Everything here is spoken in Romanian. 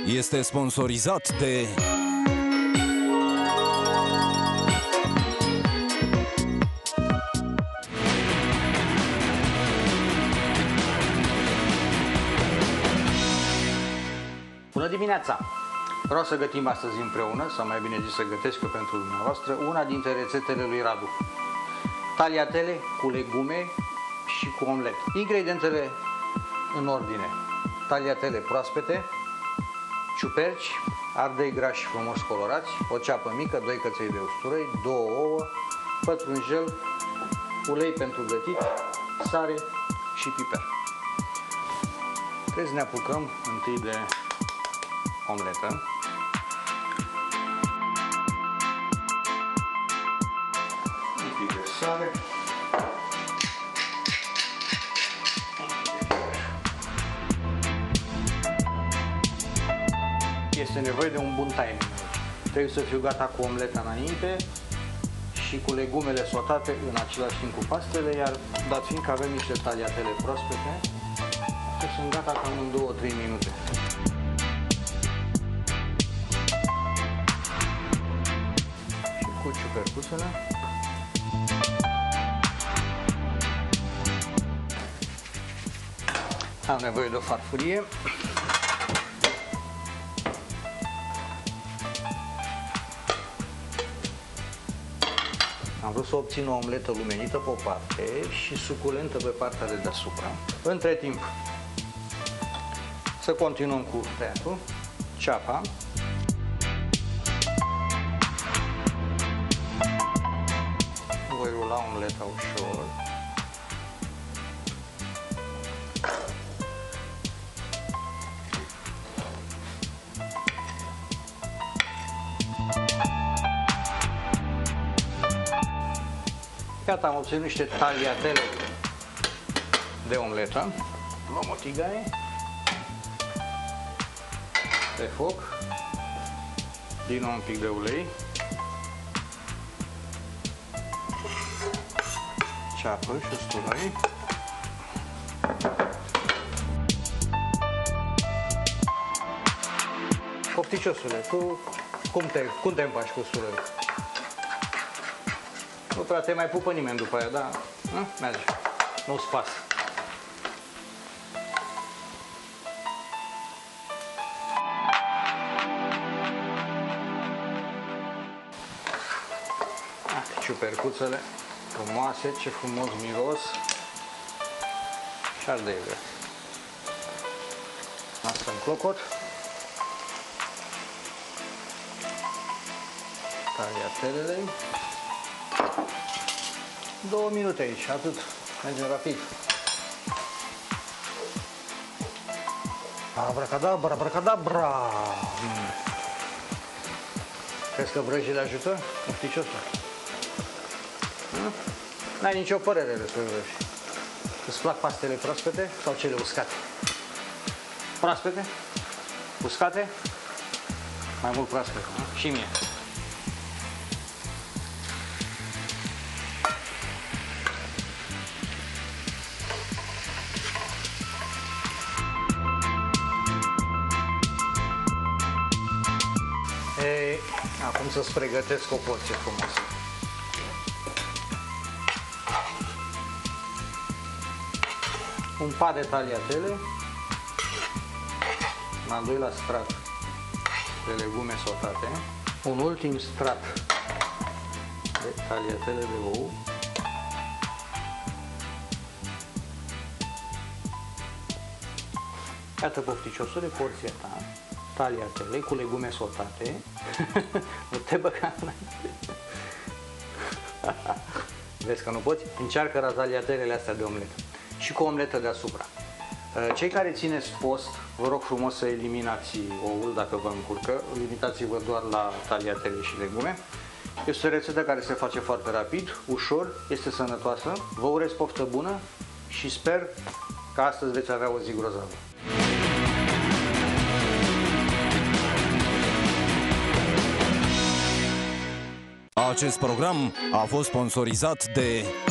este sponsorizat de... Bună dimineața! Vreau să gătim astăzi împreună, sau mai bine zis să gătesc eu pentru dumneavoastră, una dintre rețetele lui Radu. Tagliatelle cu legume și cu omlet. Ingredientele în ordine: tagliatelle proaspete, ciuperci, ardei grași frumos colorați, o ceapă mică, 2 căței de usturoi, 2 ouă, pătrunjel, ulei pentru gătit, sare și piper. Trebuie să ne apucăm întâi de omletă. Un pic de sare. Este nevoie de un bun timing. Trebuie să fiu gata cu omleta înainte și cu legumele sotate în același timp cu pastele, iar dat fiind că avem niște tagliatelle proaspete, sunt gata cam în 2-3 minute. Și cu ciupercuțele. Am nevoie de o farfurie. Am vrut să obțin o omletă lumenită pe o parte și suculentă pe partea de deasupra. Între timp, să continuăm cu tăiatul. Ceapa. Voi rula omleta ușor. Gata, am obținut niște tagliatelle de omletă. Luăm o tigaie pe foc, din nou un pic de ulei, ceapă și usturoi, pofticiosule, tu cum te împaci cu usturoiul? Nu prea te mai pupă nimeni după aia, dar merge, nu-ți pasă. Ciupercuțele frumoase, ce frumos miros și ardeile. Asta în clocot. Tagliatelele. 2 minute aici, atât. Mergem rapid. Abracadabra, abracadabra! Crezi că vrăjile ajută? Ofticiosul. N-ai nicio părere despre vrăji. Îți plac pastele proaspete sau cele uscate? Proaspete? Uscate? Mai mult proaspete, nu? Și mie. Ei, acum să-ți pregătesc o porție frumoasă. Un pat de tagliatelle, un al doilea strat de legume sotate, un ultim strat de tagliatelle de ou, iată, pofticiosule, porția ta, tagliatelle cu legume sotate, nu te băga vezi că nu poți? Încearcă tagliatelele astea de omletă. Și cu omletă deasupra. Cei care țineți post, vă rog frumos să eliminați oul dacă vă încurcă, limitați-vă doar la tagliatelle și legume. Este o rețetă care se face foarte rapid, ușor, este sănătoasă. Vă urez poftă bună și sper că astăzi veți avea o zi grozavă. Acest program a fost sponsorizat de...